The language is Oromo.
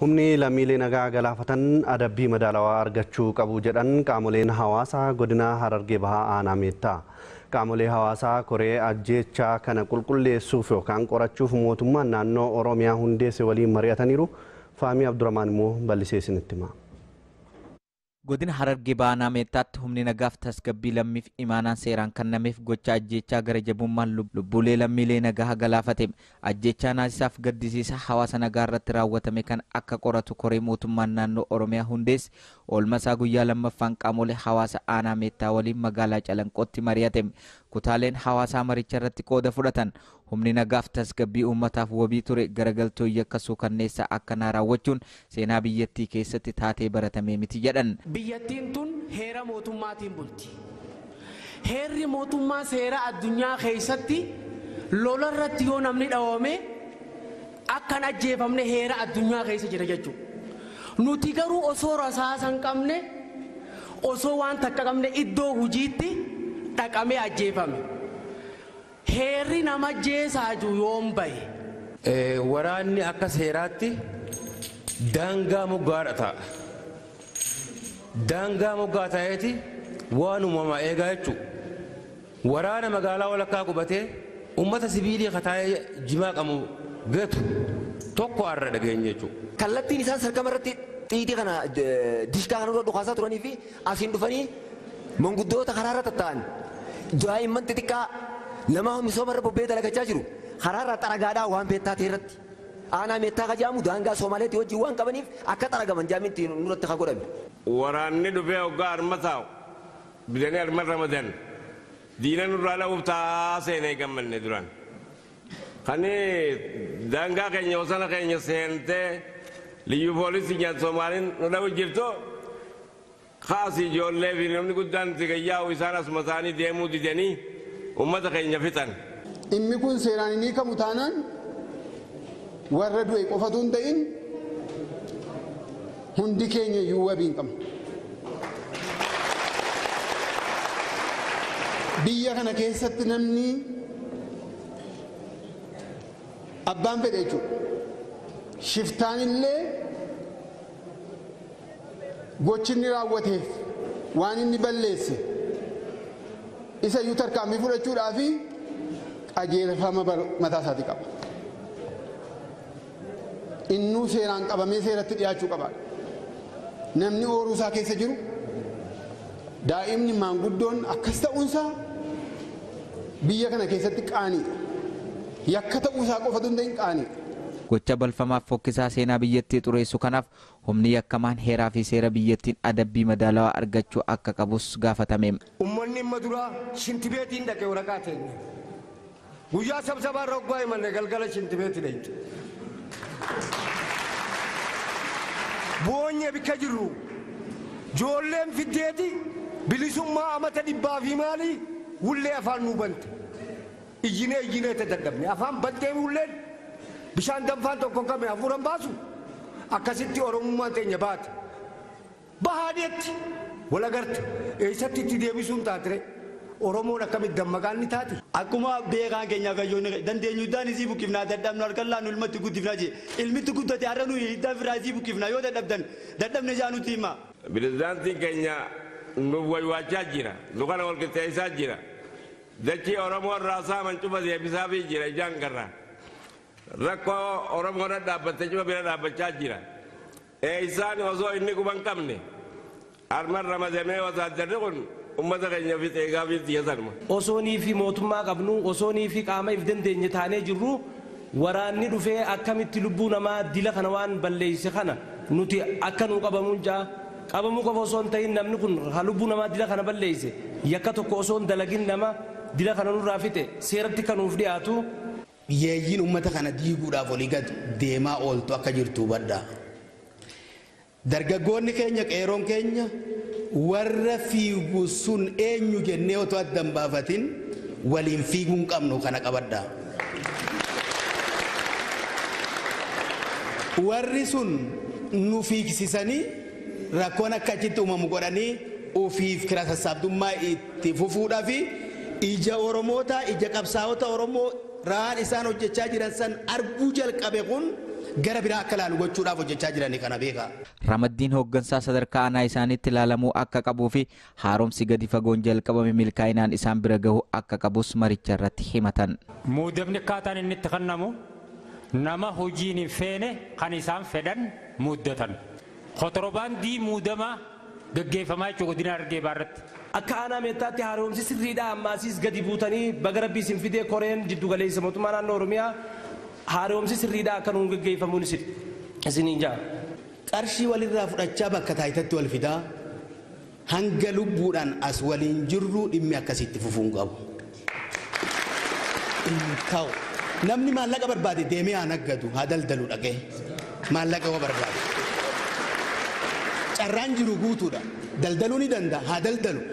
Humni lammiilee nagaa galaafatan adabbii madaalawaa argachuu qabu jedhan qaamoleen hawaasaa godina Harargee Bahaa aanaa Meettaa. Qaamolee hawaasaa koree ajjeechaa kana qulqulleessuuf yookaan qorachuuf mootummaan naannoo Oromiyaa hundeesse waliin mari'ataniiru. Faamii Abdurrahmaan immoo bal'isee isinitti hima. Godina Harargee Bahaa aanaa Meettaatti humni nagaaf tasgabbii lammiif imaanaan seeraan kennameef gocha ajjeechaa gara jabummaan lubbuulee lammiilee nagaa galaafate. Ajjeechaa naasisaaf gaddisiisa hawaasa nagaa irratti raawwatame kan akka qoratu koree mootummaan naannoo Oromiyaa hundeesse oolmasaa guyyaa lammaffaan qaamolee hawaasa aanaa Meettaa waliin magaalaa Calanqootti mari'ate. Kutaaleen hawaasaa maricha irratti qooda fudhatan humni nagaaf tasgabbii uummataaf wabii ture garagaltoo yakkasuu kanneessa akkanaa raawwachuun seenaa biyyattii keessatti taatee baratamee miti jedhan. Biyyattiin tun heera mootummaatiin bulti. Heerri mootummaa seera addunyaa keessatti lola irratti yoo namni dhawame akkan ajjeefamne heera addunyaa keessa jira jechuudha. Nuti garuu osoo rasaasa hin qabne osoo waan takka qabne iddoo hojiitti dhaqamee ajjeefame. Heerri nama ajjeesaa jiru yoom bahe. Waraanni akka seeraatti daangaa moggaadha ta'a. Daangaa moggaa ta'eeti waan uumamaa eegaa jechuudha. Waraana magaalaa walakkaa qubatee uummata sibiilii kataa'ee jimaa qabu gatu tokko har'a dhageenya jechuudha. Kallattiin isaan sargama irratti xiitii kana dishkaa kana dura dhukaasaa turanii fi asiin dhufanii manguddoota karaa irra tatta'an daa'imman xixiqqaa nama misooma irra bobbee dalagachaa jiru karaa irra xaragaadhaa waan beektaa ta'e irratti aanaa Meettaa kajaamu daangaa Somaaleetti wajjin waan qabaniif akka xaragaman jaamitti nurratti haa godhame. Waraanni dhufee hoggaa harma taa'u bidanii harma ramadan diina nurraa la'uuf taa'aa seenee gammanne duraan. Kani daangaa keenya osana keenya seentee liyyuu poolisii nyaata Somaaliin nu dha'u jirtu kaasii ijoollee fi namni guddaan itti gayyaa'u isaan asuma isaanii deemuu didanii uummata keenya fixan. Dhimmi kun seeraan inni kamu taanaan warra du'e qofatu hin ta'in hundi keenya iyyuu wabii hin qabnu. Biyya kana keessatti namni abbaan fedhe jechuudha. Shiftaan illee gochinni raawwateef waan inni balleesse isa iyyuu tarkaanfii fudhachuudhaa fi qajeelfama mataa isaatii qaba. Innuu seeraan qabamee seeratti dhiyaachuu qaba. Namni ooruu isaa keessa jiru daa'imni maanguddoon akkas ta'uunsaa biyya kana keessatti qaaniidha. Yakka ta'uusaa qofatu hin ta'in qaaniidha. Gocha balfamaaf fokkisaa seenaa biyyattii xureessu kanaaf humni yakkamaan heeraa fi seera biyyattiin adabbii madaalawaa argachuu akka qabus gaafatame. Uummanni amma duraa shintibeetiin dhaqee waraqaa teenya. Guyyaa sabsabaa irra hoggaa himanne galgala shintibeetti dhaytu. Boonye bikka jirru joolleen fiddeeti bilisummaa amata dhibbaa fi maali wullee afaan nuu bante. Iyyinee dadhabne afaan bantee wulleen bishaan danfaan tokko qabne hafuuran baasu akkasitti oromummaan teenya baate. Bahaadeetti wal agarte eessatti itti deebisuun taatire Oromoon akkamitti dammaqaan ni taate. Akkuma beekaan keenya gayyoonni dandeenyu daan isii buqqifnaa dadhabnu harkaan laannu ilmatti guddifnaa jee ilmitti guddate har'a nuyi hiddaa firaa isii buqqifnaa yoo dadhabne jaanutti hima. Pirezidaantiin keenya nu waywaachaa jira nu kana wal qixxeessaa jira dachii Oromoo irraa saaman cufa deebisaa fi jira ijaan garraa. Rakkoo Oromoo irra dhaabbattee cufa bira dhaabbachaa jira. Isaan osoo inni quban qabne harman ramadamee wasaaddarri kun ummata keenya fi xeegaa fi xiyyeessanuma. Osoonii fi mootummaa qabnu osoonii fi qaama if dandeenye taanee jirru waraanni dhufee akkamitti lubbuu namaa dila kana waan balleesse kana nuti akka nuu qabamuun jaa qabamuu qofa osoo hin ta'in namni kun lubbuu namaa dila kana balleesse yakka tokko osoo hin dalagin nama dila kana nurraa fixe seeratti kan nuuf dhiyaatu. Yeeyyiin uummata kana diiguudhaaf olii gad deemaa ooltu akka jirtu badda. Dargaggoonni keenya qeeroon keenya warra fiigu sun eenyu jennee otoo addan baafatin waliin fiiguu hin qabnu kana qabadda. Warri sun nu fiigsisanii rakkoon akka achitti uumamu godhanii ofiif kira sassaabdummaa itti fufuudhaa fi ija Oromoota ija qabsaa'ota Oromoo raan isaan hojjechaa jiran san arguu jalqabe kun gara biraa akka laalu gochuudhaaf hojjechaa jiranii kana beekaa. Ramaddiin hooggansaa sadarkaa aanaa isaaniitti ilaalamuu akka qabuu fi haaromsi gadi fagoon jalqabame milkaa'inaan isaan bira gahu akka qabus maricha irratti himatan. Muudamni akkaataan inni itti kennamu nama hojiin hin feene kan isaan fedhan muuddatan. Kontirobaandii muudama gaggeeffamaa jechuudha godina Harargee Bahaatti. Akka aanaa meettaatti haaromsi sirriidha ammaasiis gadi buutanii baga rabbii isin fidee koreen jiddu galeessa mootummaa naannoo Oromiyaa haaromsi sirriidha akka nuun gaggeeffamuun isiniin jaa. Qarshii walirraa fudhachaa bakka taayitatti wal fidaa hanga lubbuudhaan as waliin jirru dhimmi akkasitti fufuun qabu. Namni maallaqa barbaade deemee haa naggatu haa daldalu dhaqee maallaqa waa barbaade. Carraan jiru guutuudha. Daldaluu ni danda'a haa daldalu.